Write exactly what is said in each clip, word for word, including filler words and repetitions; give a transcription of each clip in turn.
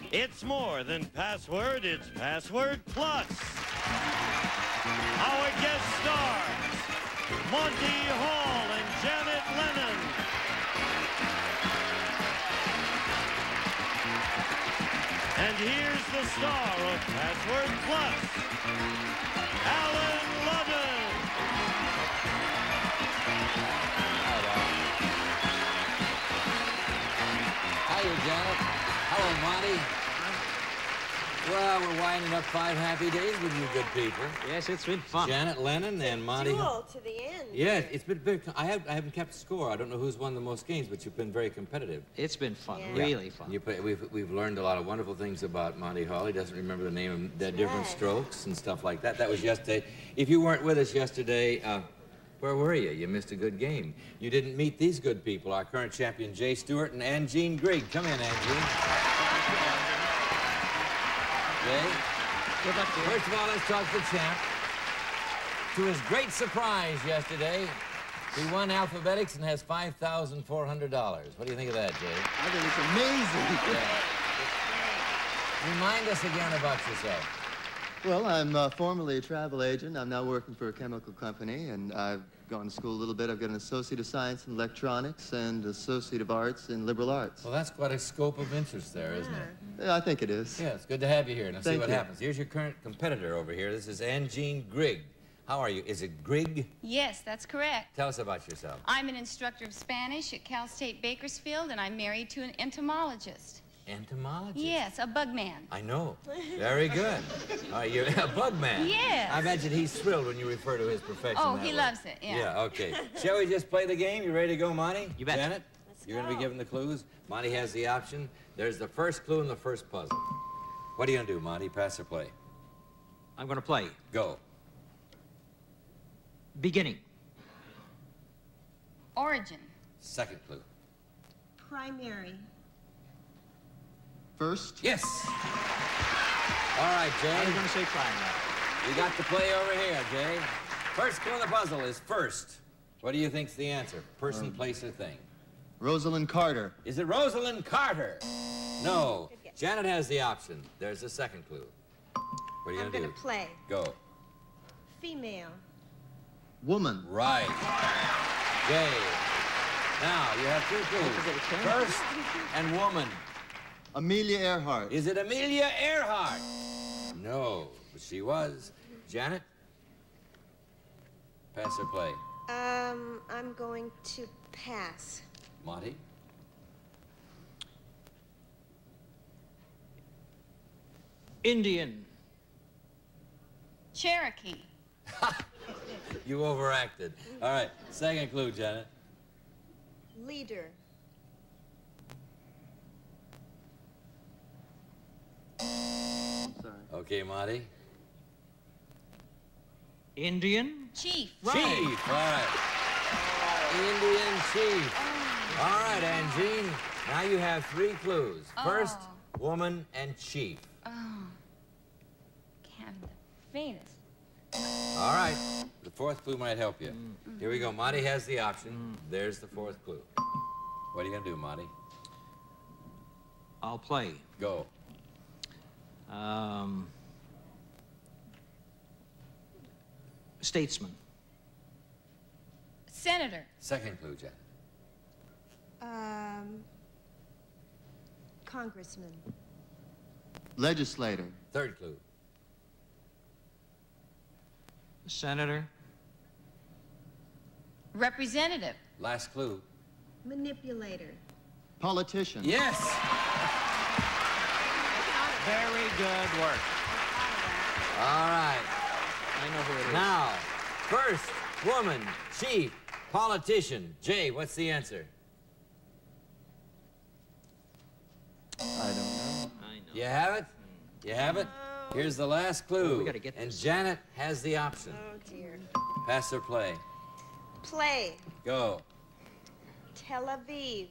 It's more than password, it's password plus. Our guest stars, Monty Hall and Janet Lennon. And here's the star of Password Plus, Alan Ludden. Hiya, Janet. Hello, Monty. Well, we're winding up five happy days with you good people. Yes, it's been fun. Janet Lennon and Monty. Duel to the end. Yeah, it's been very. I have. I haven't kept score. I don't know who's won the most games, but you've been very competitive. It's been fun. Yeah. Really Yeah. fun. You play, we've we've learned a lot of wonderful things about Monty Hall. He doesn't remember the name of the different right. strokes and stuff like that. That was yesterday. If you weren't with us yesterday, uh, where were you? You missed a good game. You didn't meet these good people. Our current champion, Jay Stewart and Angine Grigg. Come in, Angine. Jay. Good luck to you. First of all, let's talk to the champ. To his great surprise yesterday, he won alphabetics and has five thousand four hundred dollars. What do you think of that, Jay? I think it's amazing. Yeah. Remind us again about yourself. Well, I'm uh, formerly a travel agent. I'm now working for a chemical company, and I've gone to school a little bit. I've got an Associate of Science in Electronics and Associate of Arts in Liberal Arts. Well, that's quite a scope of interest there, isn't it? Yeah, I think it is. Yeah, it's good to have you here. Now, see Thank what you. happens. Here's your current competitor over here. This is Angine Grigg. How are you? Is it Grigg? Yes, that's correct. Tell us about yourself. I'm an instructor of Spanish at Cal State Bakersfield, and I'm married to an entomologist. Entomologist? Yes, a bug man. I know. Very good. All right, you're a bug man. Yes. I imagine he's thrilled when you refer to his profession Oh, that he way. loves it, yeah. Yeah, okay. Shall we just play the game? You ready to go, Monty? You bet. Janet? Let's You're going to be go. given the clues. Monty has the option. There's the first clue in the first puzzle. What are you going to do, Monty? Pass or play? I'm going to play. Go. Beginning. Origin. Second clue. Primary. First, Yes. All right, I was Jay. going to say primary. You got the play over here, Jay. First clue in the puzzle is first. What do you think's the answer? Person, place, or thing? Rosalind Carter. Is it Rosalind Carter? No. Good guess. Janet has the option. There's the second clue. What are you I'm going to gonna do? play. Go. Female. Woman. Right. Jay. Now, you have two clues. First and woman. Amelia Earhart. Is it Amelia Earhart? No, but she was. Janet? Pass or play? Um, I'm going to pass. Monty? Indian. Cherokee. You overacted. All right, second clue, Janet. Leader. Sorry. Okay, Monty. Indian. Chief. Right. Chief. All right. Indian chief. All right, Angine. Now you have three clues. First, Oh. woman and chief. Oh. Can't the faintest. All right. The fourth clue might help you. Here we go. Monty has the option. There's the fourth clue. What are you going to do, Monty? I'll play. Go. Um, statesman. Senator. Second clue, Janet. Um, Congressman. Legislator. Third clue. Senator. Representative. Last clue. Manipulator. Politician. Yes. Very good work. All right. I know who it is. Now, first, woman, chief, politician. Jay, what's the answer? I don't know. I know. You have it? You have it? Here's the last clue. Oh, we gotta get and this. Janet has the option. Oh, dear. Pass or play? Play. Go. Tel Aviv.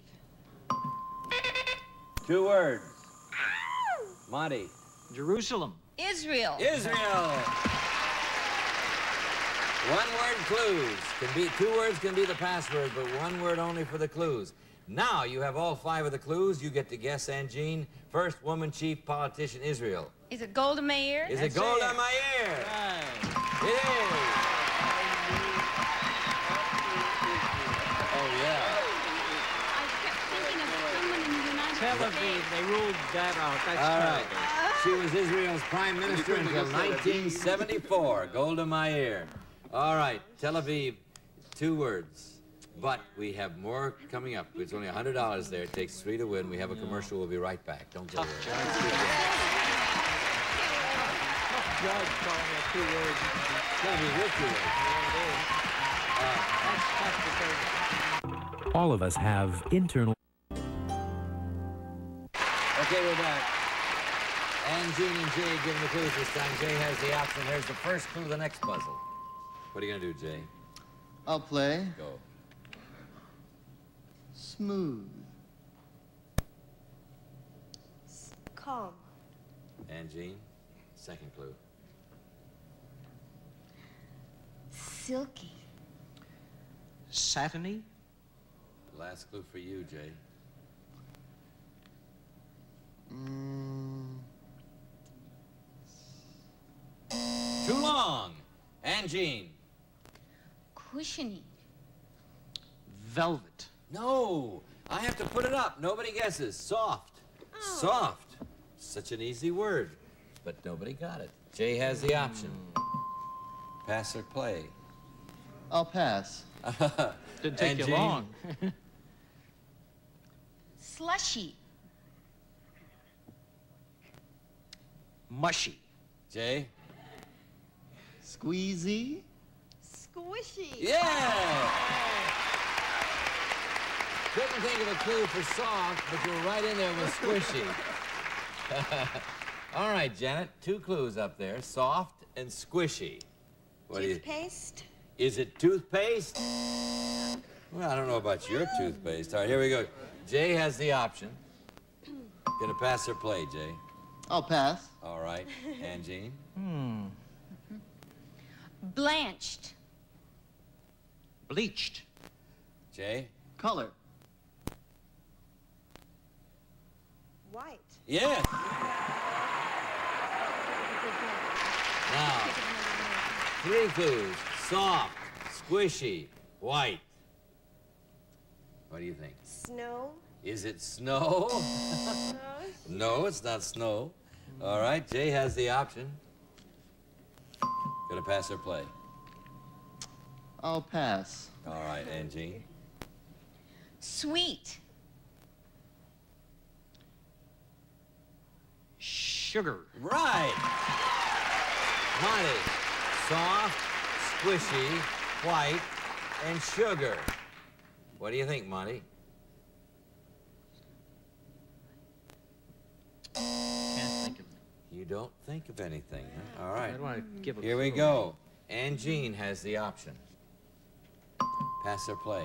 Two words. Monty. Jerusalem. Israel. Israel. One word clues. Can be two words can be the password, but one word only for the clues. Now you have all five of the clues. You get to guess, Angine. First woman chief politician, Israel. Is it Golda Meir? Is That's it Golda it. Meir? Right. It is. Oh, yeah. I kept thinking of someone in the United Tel States. Aviv, they ruled that out. That's All right. terrible. She was Israel's prime minister couldn't until have said Aviv. nineteen seventy-four. Golda Meir. All right, Tel Aviv, two words. But we have more coming up. It's only one hundred dollars there. It takes three to win. We have a commercial. We'll be right back. Don't go Tough away. judge. Tough judge calling it two words. Tel Aviv, with two words. That's tough because All of us have internal. Okay, we're back. And Gene and Jay giving the clues this time. Jay has the option. There's the first clue of the next puzzle. What are you going to do, Jay? I'll play Go. smooth. Calm. And Gene, second clue. Silky. satiny. Last clue for you, Jay. Mm, Too long. And Gene. Cushiony. Velvet. No, I have to put it up. Nobody guesses. Soft. Soft. Such an easy word, but nobody got it. Jay has the option. Pass or play. I'll pass. Didn't take And you Gene? long. Slushy. Mushy. Jay? Squeezy. Squishy. Yeah! Couldn't think of a clue for soft, but you were right in there with squishy. All right, Janet, two clues up there, soft and squishy. What do you... Toothpaste. Is it toothpaste? Well, I don't know about your toothpaste. All right, here we go. Jay has the option. Gonna pass or play, Jay? I'll pass. All right. And Jean? Blanched. Bleached. Jay? Color. White. Yes! Now, three clues. Soft, squishy, white. What do you think? Snow. Is it snow? No, it's not snow. All right, Jay has the option. Gonna pass or play? I'll pass. All right, and Jean? Sweet. Sugar. Right! Monty, soft, squishy, white, and sugar. What do you think, Monty? Can't think of it. You don't think of anything, huh? All right. I don't want to give a Here we clue. go. And Jean has the option. Pass or play?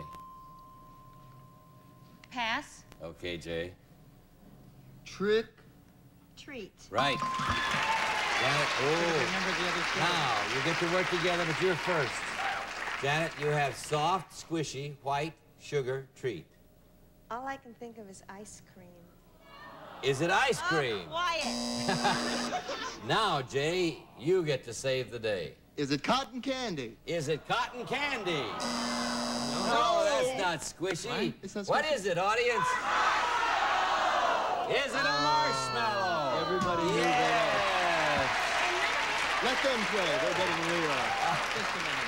Pass. Okay, Jay. Trick. Treat. Right. Janet, oh. Remember the other two. Now, you get to work together, but you're first. Janet, you have soft, squishy, white, sugar, treat. All I can think of is ice cream. Is it ice cream? Oh, quiet. Now, Jay, you get to save the day. Is it cotton candy? Is it cotton candy? No, that's not squishy. It's not What squishy. is it, audience? Is it a marshmallow? Everybody knew Yes. Let them play. They're better than we are. Just a minute.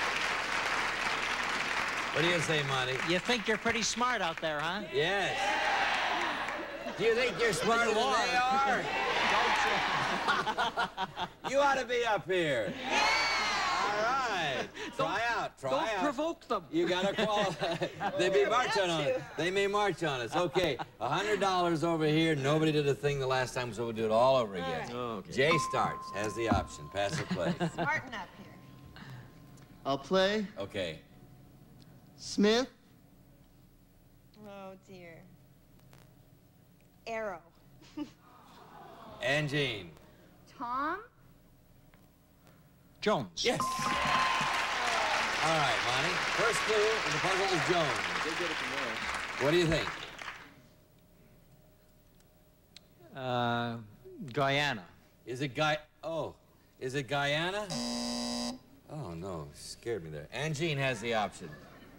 What do you say, Monty? You think you're pretty smart out there, huh? Yes. Do you think you're smarter than they are? You ought to be up here. All right. Try out. Try Don't out. provoke them. You gotta qualify. They may march on us. They may march on us. Okay, a hundred dollars over here. Nobody did a thing the last time, so we'll do it all over again. right. Okay. Jay starts. Has the option. Pass or play. Smarten up here. I'll play Okay. Smith. Oh, dear. Arrow. And Jean. Tom. Jones. Yes. All right, Monty. First clue in the puzzle is Jones. They get it from there. What do you think? Uh, Guyana. Is it Guy... Oh, is it Guyana? Oh, no, scared me there. Angine has the option.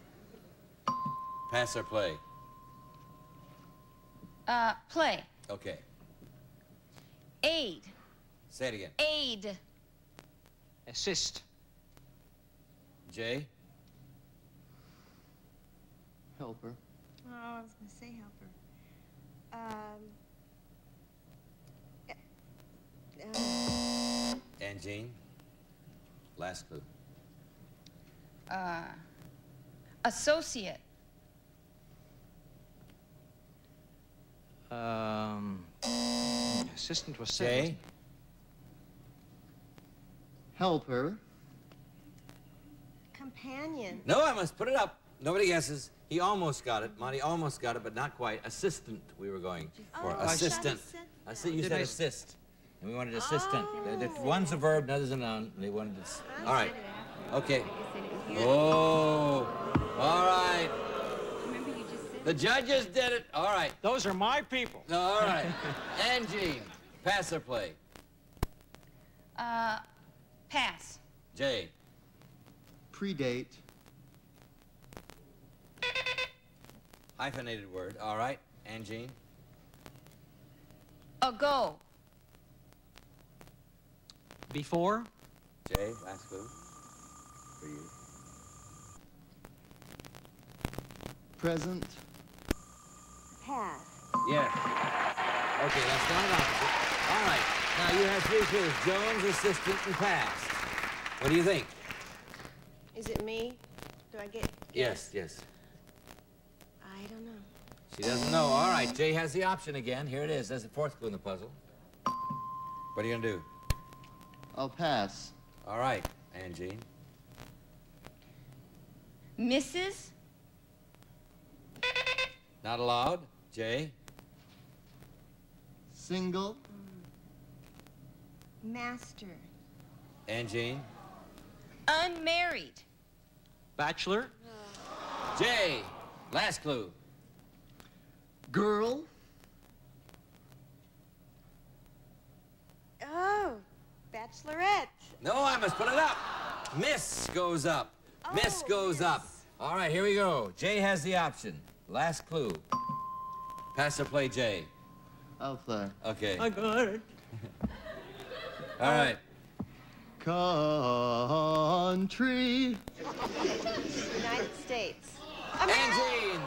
Pass or play? Uh, play. Okay. Aid. Say it again. Aid. Assist. Jay? Helper. Oh, I was gonna say helper. Um. uh, Angine? Last clue. Uh, associate. Um, assistant was said. Jay? Helper. companion. No, I must put it up. Nobody guesses. He almost got it. Monty almost got it, but not quite. Assistant, we were going for. Oh, assistant. I said I see you Did said I- assist. And we wanted assistant. Oh. The- the- One's a verb, another's a noun. And they wanted to. s- I All right. said it. Okay. I said it here. Oh. All right. Remember you just said The judges did it. All right. Those are my people. No, all right. Angie, pass or play? Uh, pass. Jay. Predate. Hyphenated word. All right. Angie. Ago. Before? Jay, last clue. For you. Present. Pass. Yes. Okay, that's not an opposite. All right. Now you have three clues. Jones, assistant, and past. What do you think? Is it me? Do I get? Yes, yes. I don't know. She doesn't know. All right, Jay has the option again. Here it is. There's the fourth clue in the puzzle. What are you gonna do? I'll pass. All right, Angie. Missus Not allowed. Jay. Single. Master. Angie. Unmarried. Bachelor? Jay. Last clue. Girl. Oh, bachelorette. No, I must put it up. Miss goes up. Miss Oh, goes miss. up. All right, here we go. Jay has the option. Last clue. Pass or play, Jay. I'll play. Okay. I got it. All right. Country. United States. Angie.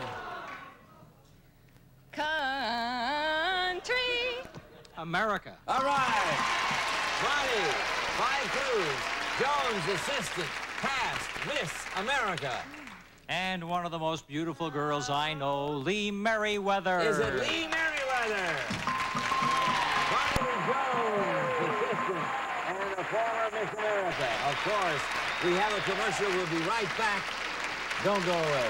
Country. America. All right. Monty. Five clues. Jones, assistant. Past. Miss America. And one of the most beautiful girls I know, Lee Merriweather. Is it Lee Merriweather? Monty Jones, assistant, and a former Miss America. Of course, we have a commercial. We'll be right back. Don't go away.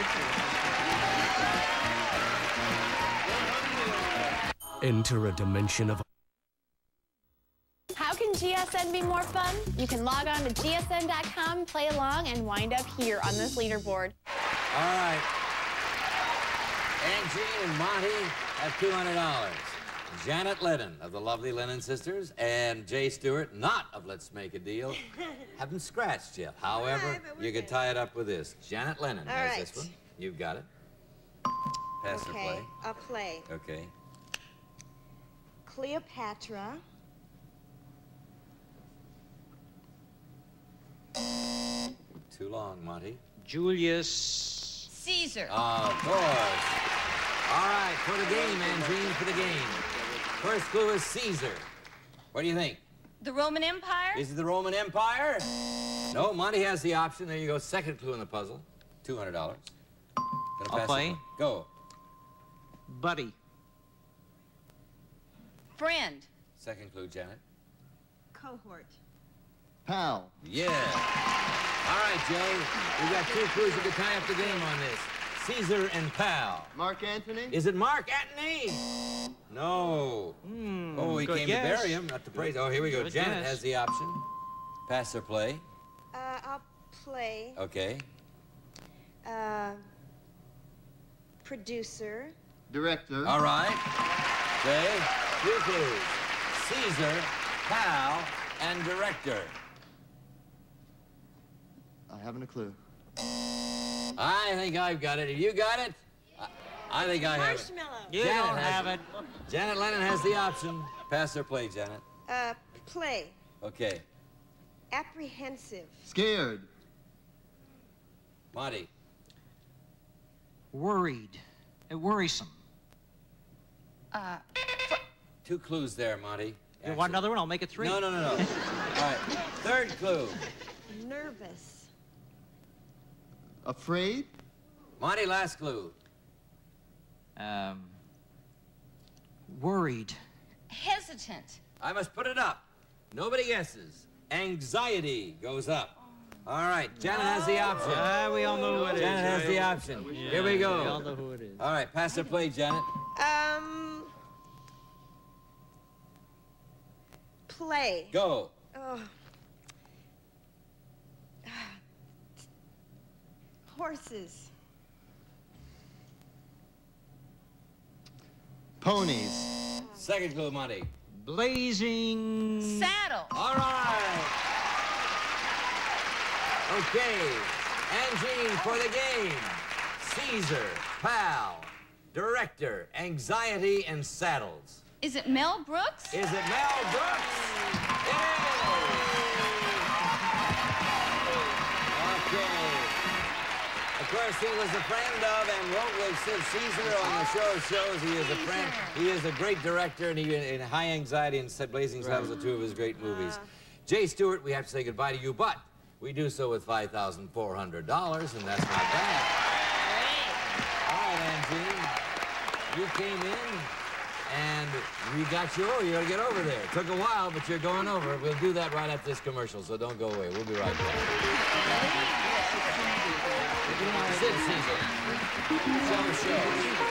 Enter a dimension of How can G S N be more fun? You can log on to G S N dot com, play along, and wind up here on this leaderboard. All right. Angie and Monty have two hundred dollars. Janet Lennon of the lovely Lennon Sisters and Jay Stewart, not of Let's Make a Deal, haven't scratched yet. However, All right, but we're you could good. tie it up with this. Janet Lennon All has right. this one. You've got it. Pass or Okay, play. I'll play. Okay. Cleopatra. Too long, Monty. Julius. Caesar. Of course. All right, for the game, Angine, for the game. First clue is Caesar. What do you think? The Roman Empire. Is it the Roman Empire? No, Monty has the option. There you go. Second clue in the puzzle. two hundred dollars. Gonna I'll pass play. it. Go. Buddy. Friend. Second clue, Janet. Cohort. Pal. Yeah. All right, Jay. We got two clues. You can tie up the game on this. Caesar and Pal. Mark Anthony. Is it Mark Antony? No. Hmm, Oh, he good came guess. to bury him, not to praise. Oh, here we go. Good Janet guess. has the option. Pass or play. Uh, I'll play. Okay. Uh, producer. Director. All right. Say, three clues. Caesar, pal, and director. I haven't a clue. I think I've got it. Have you got it? I, I think I have it. Marshmallow. You Janet don't has have it. it. Janet Lennon has the option. Pass or play, Janet. Uh, play. Okay. Apprehensive. Scared. Monty. Worried. Uh, worrisome. Uh, Two clues there, Monty. You want another one? I'll make it three. No, no, no, no. All right. Third clue. Nervous. Afraid. Monty, last clue. Um, worried. hesitant. I must put it up. Nobody guesses. Anxiety goes up. All right, Janet has the option. Ah, we all know who it is. Janet has the option. Yeah, Here we go. We all know who it is. All right, pass or play, Janet. Um, play. Go. Oh. Horses. Ponies. Second clue, Monty. Blazing. Saddle. All right. Okay. Angie for the game. Caesar, pal, director, anxiety, and saddles. Is it Mel Brooks? Is it Mel Brooks? It is. Okay. Of course, he was a friend of and wrote with Sid Caesar on the show of shows. He is a friend. He is a great director, and he in High Anxiety and Said Blazing Saddles are two of his great movies. Jay Stewart, we have to say goodbye to you, but we do so with five thousand four hundred dollars, and that's not bad. All right, Angie, you came in, and we got you over. You got to get over there. It took a while, but you're going over. We'll do that right after this commercial, so don't go away. We'll be right back. Sid Caesar. Show the show.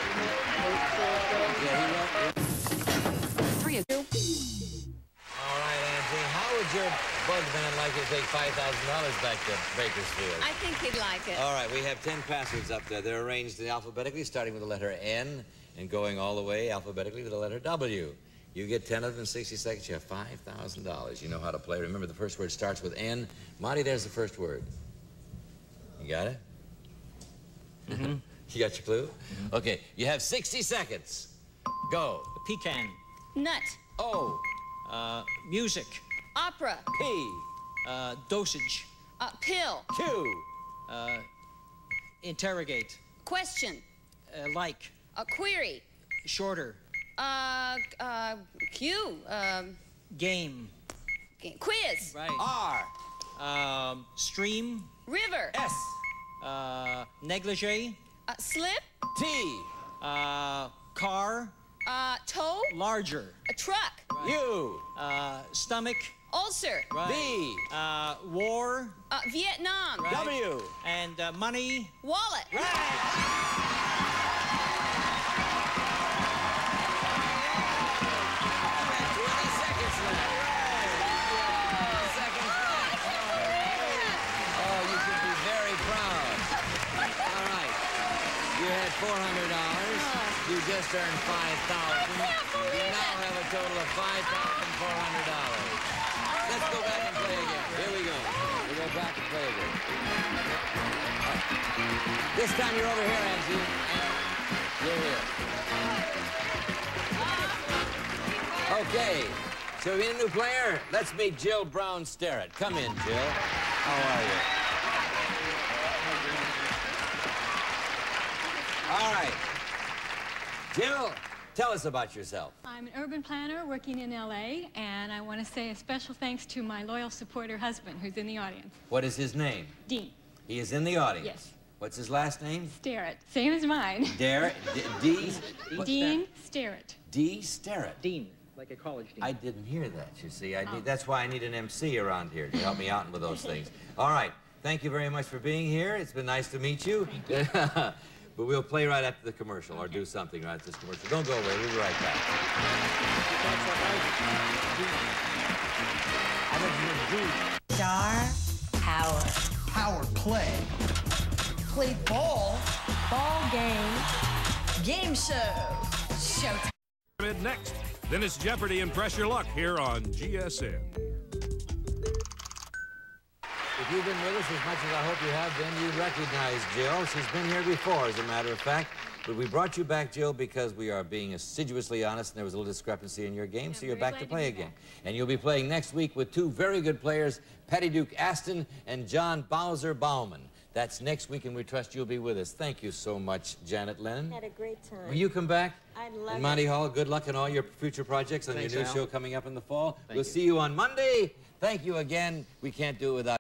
Yeah, he wrote. Three of you. All right, Angie, how would your bug man like you to take five thousand dollars back to Bakersfield? I think he'd like it. All right, we have ten passwords up there. They're arranged alphabetically, starting with the letter N and going all the way alphabetically to the letter W. You get ten of them in sixty seconds, you have five thousand dollars. You know how to play. Remember, the first word starts with N. Monty, there's the first word. You got it? Mm-hmm. You got your clue? Mm-hmm. Okay, you have sixty seconds. Go. Pecan. Nut. O. Uh, music. Opera. P. Uh, dosage. Uh, pill. Q. Uh, interrogate. Question. Uh, like. A query. Shorter. Uh, uh, Q. Um, Game. g- quiz. Right. R. Um, stream. River. S. Uh, negligee. Uh, slip. T. Uh, car. Uh, toe. Larger. A truck. U. Uh, stomach. Ulcer. Right. V. Uh, war. Uh, Vietnam. Right. W. And uh, money. Wallet. twenty seconds left. Seconds left. Oh, you should be very proud. All right. You had four hundred dollars. You just earned five thousand dollars. You now have a total of five thousand four hundred dollars. Let's go back and play again. Here we go. We go back and play again. All right. This time you're over here, Angie. You're here. Okay, so we need a new player. Let's meet Jill Brown Starrett. Come in, Jill. How are you? All right. Jill, tell us about yourself. I'm an urban planner working in L A, and I want to say a special thanks to my loyal supporter husband, who's in the audience, What is his name? Dean. He is in the audience. Yes. What's his last name? Starrett, same as mine. Dare, D, D, what- Dean Starrett. D. Starrett. Dean. Like a college dean. I didn't hear that, you see. I Oh. need, that's why I need an M C around here to help me out with those things. All right. Thank you very much for being here. It's been nice to meet you. But we'll play right after the commercial or do something right after this commercial. Don't go away. We'll be right back. Star power. Power play. Play ball. Ball game. game show. Showtime. Next, then it's Jeopardy and Press Your Luck here on G S N. If you've been with us as much as I hope you have been, you recognize Jill. She's been here before, as a matter of fact. But we brought you back, Jill, because we are being assiduously honest, and there was a little discrepancy in your game, so you're back to play again. And you'll be playing next week with two very good players, Patty Duke Aston and John Bowser Bauman. That's next week, and we trust you'll be with us. Thank you so much, Janet Lennon. Had a great time. Will you come back? I'd love And Monty it. Hall, good luck in all your future projects and Thanks, your new Al. show coming up in the fall. Thank we'll you. see you on Monday. Thank you again. We can't do it without